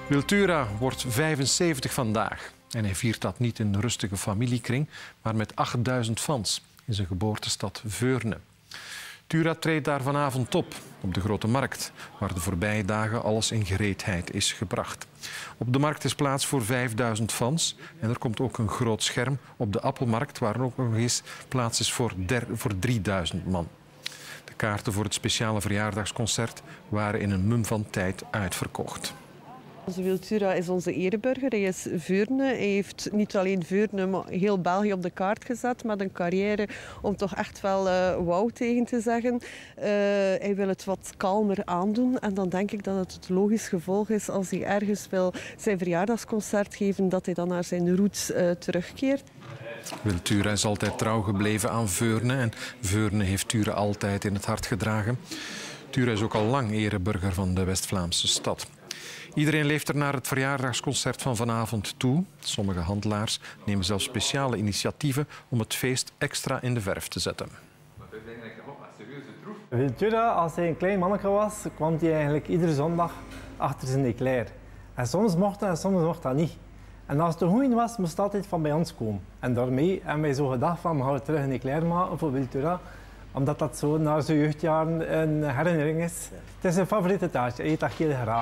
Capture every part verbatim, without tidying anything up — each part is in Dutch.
Wiltura wordt vijfenzeventig vandaag. En hij viert dat niet in een rustige familiekring, maar met achtduizend fans in zijn geboortestad Veurne. Tura treedt daar vanavond op, op de Grote Markt, waar de voorbije dagen alles in gereedheid is gebracht. Op de markt is plaats voor vijfduizend fans en er komt ook een groot scherm op de Appelmarkt, waar ook nog eens plaats is voor, der, voor drieduizend man. De kaarten voor het speciale verjaardagsconcert waren in een mum van tijd uitverkocht. Onze Wiltura is onze ereburger. Hij is Veurne. Hij heeft niet alleen Veurne, maar heel België op de kaart gezet met een carrière om toch echt wel uh, wauw tegen te zeggen. Uh, hij wil het wat kalmer aandoen en dan denk ik dat het het logisch gevolg is als hij ergens wil zijn verjaardagsconcert geven, dat hij dan naar zijn roots uh, terugkeert. Wiltura is altijd trouw gebleven aan Veurne en Veurne heeft Tura altijd in het hart gedragen. Tura is ook al lang ereburger van de West-Vlaamse stad. Iedereen leeft er naar het verjaardagsconcert van vanavond toe. Sommige handelaars nemen zelfs speciale initiatieven om het feest extra in de verf te zetten. Wiltura, als hij een klein manneke was, kwam hij eigenlijk iedere zondag achter zijn eclair. En soms mocht dat en soms mocht dat niet. En als het een goeie was, moest hij altijd van bij ons komen. En daarmee hebben wij zo gedacht van, we gaan terug een eclair maken voor Wiltura. Omdat dat zo naar zijn jeugdjaren een herinnering is. Het is zijn favoriete taartje, hij eet dat heel graag.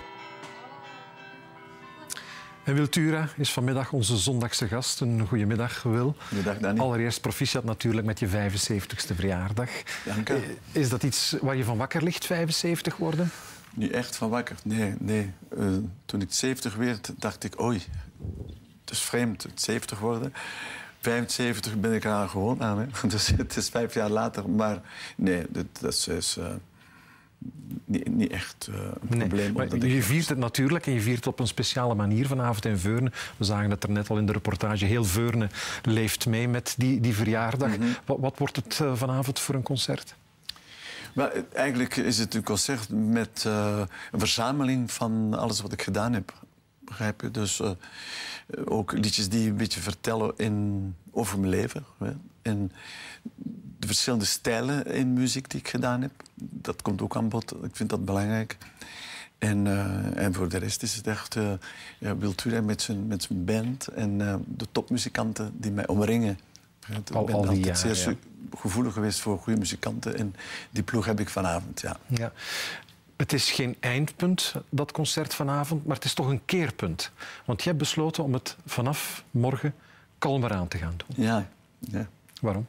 En Wiltura is vanmiddag onze zondagse gast. Een goedemiddag, Wil. Goedendag, Danny. Allereerst proficiat natuurlijk met je vijfenzeventigste verjaardag. Dank u. Is dat iets waar je van wakker ligt, vijfenzeventig worden? Niet echt van wakker, nee. nee. Uh, toen ik zeventig werd, dacht ik, oei, het is vreemd, het zeventig worden. vijfenzeventig ben ik er gewoon aan, hè. Dus het is vijf jaar later. Maar nee, dat, dat is... Uh, Niet, niet echt uh, een probleem. Nee, maar je viert het natuurlijk en je viert het op een speciale manier vanavond in Veurne. We zagen het er net al in de reportage. Heel Veurne leeft mee met die, die verjaardag. Mm-hmm. wat, wat wordt het uh, vanavond voor een concert? Maar eigenlijk is het een concert met uh, een verzameling van alles wat ik gedaan heb. Begrijp je? Dus uh, ook liedjes die een beetje vertellen in, over mijn leven. Hè? En de verschillende stijlen in muziek die ik gedaan heb, dat komt ook aan bod. Ik vind dat belangrijk. En, uh, en voor de rest is het echt uh, ja, Wiltura met zijn, met zijn band en uh, de topmuzikanten die mij omringen. Ik al, ben al altijd jaar, zeer ja. gevoelig geweest voor goede muzikanten en die ploeg heb ik vanavond, ja. ja. Het is geen eindpunt, dat concert vanavond, maar het is toch een keerpunt. Want je hebt besloten om het vanaf morgen kalmer aan te gaan doen. Ja. ja. Waarom?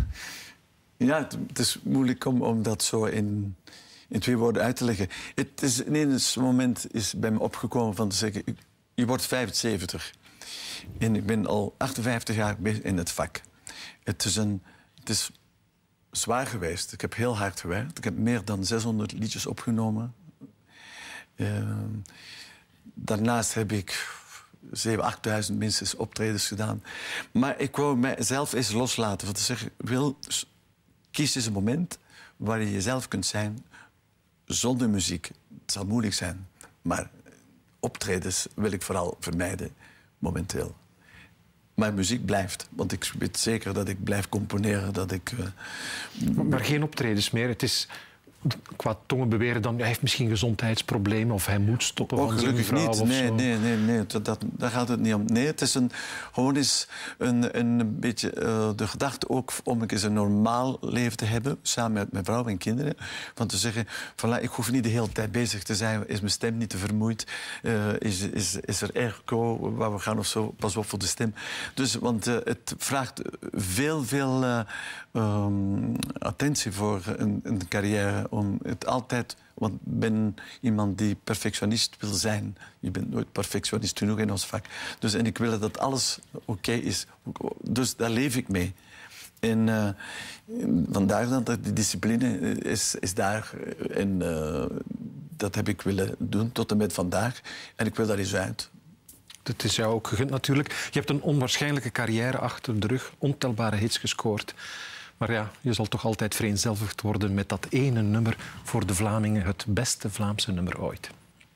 Ja, het, het is moeilijk om, om dat zo in, in twee woorden uit te leggen. Het is, in een moment is bij me opgekomen van te zeggen, je wordt vijfenzeventig. En ik ben al achtenvijftig jaar in het vak. Het is, een, het is zwaar geweest. Ik heb heel hard gewerkt. Ik heb meer dan zeshonderd liedjes opgenomen. Uh, daarnaast heb ik zevenduizend, achtduizend minstens optredens gedaan. Maar ik wou mijzelf eens loslaten. Van te zeggen, Wil, kies eens een moment waar je jezelf kunt zijn zonder muziek. Het zal moeilijk zijn, maar optredens wil ik vooral vermijden, momenteel. Maar muziek blijft, want ik weet zeker dat ik blijf componeren. Dat ik, uh... Maar geen optredens meer. Het is, qua tongen beweren dan, hij heeft misschien gezondheidsproblemen of hij moet stoppen oh, van zijn vrouw niet. of nee, zo. nee, nee, nee. Dat, dat, daar gaat het niet om. Nee, het is een, gewoon eens een, een beetje uh, de gedachte ook om eens een normaal leven te hebben, samen met mijn vrouw en kinderen. Van te zeggen, voilà, ik hoef niet de hele tijd bezig te zijn, is mijn stem niet te vermoeid, uh, is, is, is er airco waar we gaan of zo, pas op voor de stem. Dus, want uh, het vraagt veel, veel uh, um, attentie voor een, een carrière. Om het altijd, want ik ben iemand die perfectionist wil zijn. Je bent nooit perfectionist genoeg in ons vak. Dus, en ik wil dat alles oké okay is. Dus daar leef ik mee. En uh, vandaar dan dat die discipline is, is daar. En uh, dat heb ik willen doen tot en met vandaag. En ik wil daar eens uit. Het is jou ook gegund natuurlijk. Je hebt een onwaarschijnlijke carrière achter de rug. Ontelbare hits gescoord. Maar ja, je zal toch altijd vereenzelvigd worden met dat ene nummer voor de Vlamingen, het beste Vlaamse nummer ooit.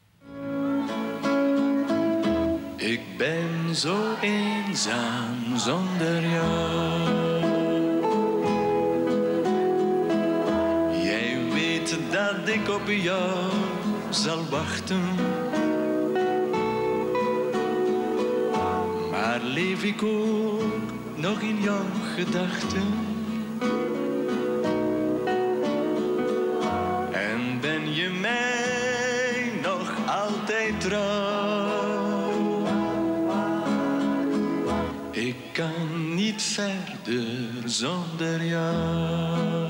Ik ben zo eenzaam zonder jou. Jij weet dat ik op jou zal wachten. leef ik ook nog in jouw gedachten. En ben je mij nog altijd trouw. Ik kan niet verder zonder jou.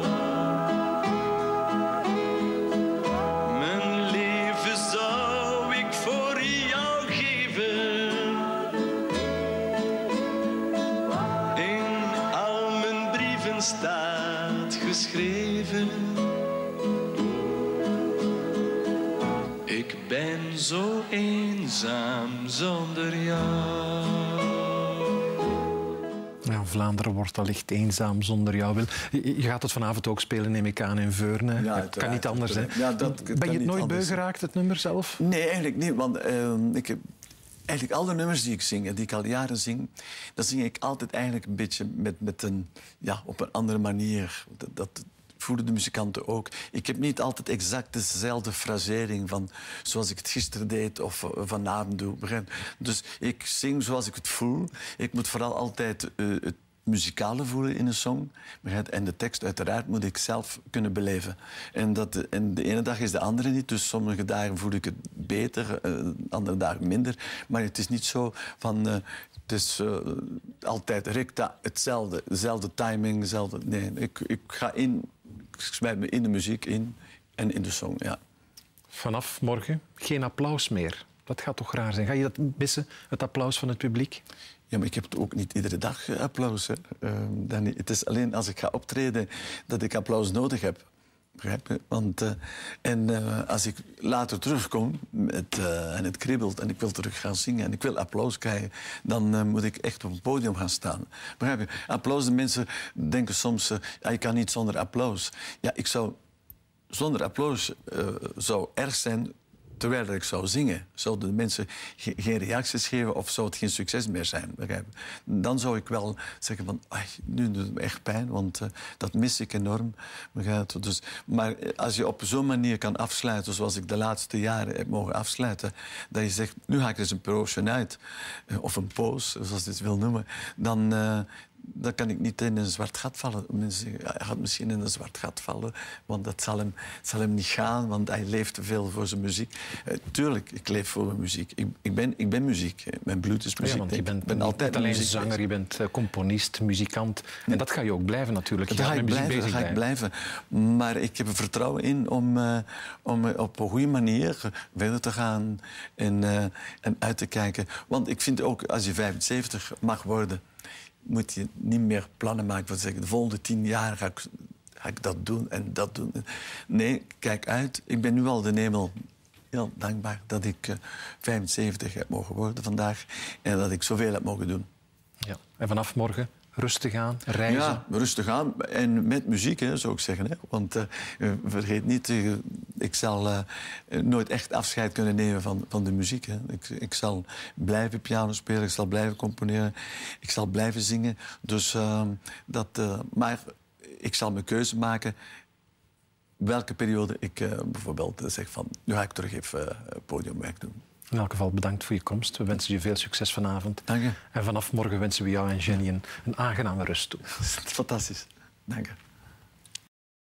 Mijn leven zou ik voor jou geven. In al mijn brieven staat geschreven. Ik ben zo eenzaam zonder jou. Ja, Vlaanderen wordt allicht eenzaam zonder jou. Wil. Je, je gaat het vanavond ook spelen, neem ik aan, in Veurne. Ja, het kan niet anders, hè? Ja, dat ben je het nooit beu geraakt, het nummer zelf? Nee, eigenlijk niet. Want uh, ik heb eigenlijk alle nummers die ik zing en die ik al jaren zing, dat zing ik altijd eigenlijk een beetje met, met een, ja, op een andere manier. Dat, dat voelen de muzikanten ook. Ik heb niet altijd exact dezelfde frasering van zoals ik het gisteren deed of uh, vanavond doe. Begrijp? Dus ik zing zoals ik het voel. Ik moet vooral altijd uh, het muzikale voelen in een song. En de tekst uiteraard moet ik zelf kunnen beleven. En, dat, en de ene dag is de andere niet. Dus sommige dagen voel ik het beter, uh, andere dagen minder. Maar het is niet zo van... Uh, het is uh, altijd recta, hetzelfde. Dezelfde timing, dezelfde... Nee, ik, ik ga in... Ik smijt me in de muziek in en in de song, ja. Vanaf morgen geen applaus meer. Dat gaat toch raar zijn? Ga je dat missen, het applaus van het publiek? Ja, maar ik heb het ook niet iedere dag uh, applaus. Hè. Uh, dan, het is alleen als ik ga optreden dat ik applaus nodig heb. Begrijp je? Want, uh, en uh, als ik later terugkom met, uh, en het kriebelt en ik wil terug gaan zingen en ik wil applaus krijgen, dan uh, moet ik echt op een podium gaan staan. Begrijp je? Applaus, de mensen denken soms, uh, ja, je kan niet zonder applaus. Ja, ik zou zonder applaus uh, zou erg zijn. Terwijl ik zou zingen, zouden de mensen ge geen reacties geven of zou het geen succes meer zijn. Begrijp je? Dan zou ik wel zeggen van, nu doet het me echt pijn, want uh, dat mis ik enorm. Begrijp? Dus, maar als je op zo'n manier kan afsluiten, zoals ik de laatste jaren heb mogen afsluiten, dat je zegt, nu ga ik eens een proosje uit, uh, of een poos, zoals je het wil noemen, dan... Uh, dan kan ik niet in een zwart gat vallen. Mensen zeggen, ja, hij gaat misschien in een zwart gat vallen, want dat zal hem, zal hem niet gaan, want hij leeft te veel voor zijn muziek. Uh, tuurlijk, ik leef voor mijn muziek. Ik, ik, ben, ik ben muziek. Mijn bloed is muziek. Ja, want je bent ben altijd niet alleen muziek zanger, bezig. je bent uh, componist, muzikant. En dat ga je ook blijven natuurlijk. Dat ga ik blijven, dat ga ik blijven. Maar ik heb er vertrouwen in om, uh, om op een goede manier verder te gaan en, uh, en uit te kijken. Want ik vind ook, als je vijfenzeventig mag worden, moet je niet meer plannen maken van zeggen, de volgende tien jaar ga ik, ga ik dat doen en dat doen. Nee, kijk uit. Ik ben nu al de hemel heel dankbaar dat ik uh, vijfenzeventig heb mogen worden vandaag en dat ik zoveel heb mogen doen. Ja. En vanaf morgen rustig aan, reizen? Ja, rustig aan. En met muziek, hè, zou ik zeggen. Hè. Want uh, vergeet niet, uh, ik zal uh, nooit echt afscheid kunnen nemen van, van de muziek. Hè. Ik, ik zal blijven piano spelen, ik zal blijven componeren, ik zal blijven zingen. Dus, uh, dat, uh, maar ik zal mijn keuze maken welke periode ik uh, bijvoorbeeld zeg van, nu ga ik terug even uh, podiumwerk doen. In elk geval bedankt voor je komst. We wensen je veel succes vanavond. Dank je. En vanaf morgen wensen we jou en Jenny een, een aangename rust toe. Fantastisch. Dank je.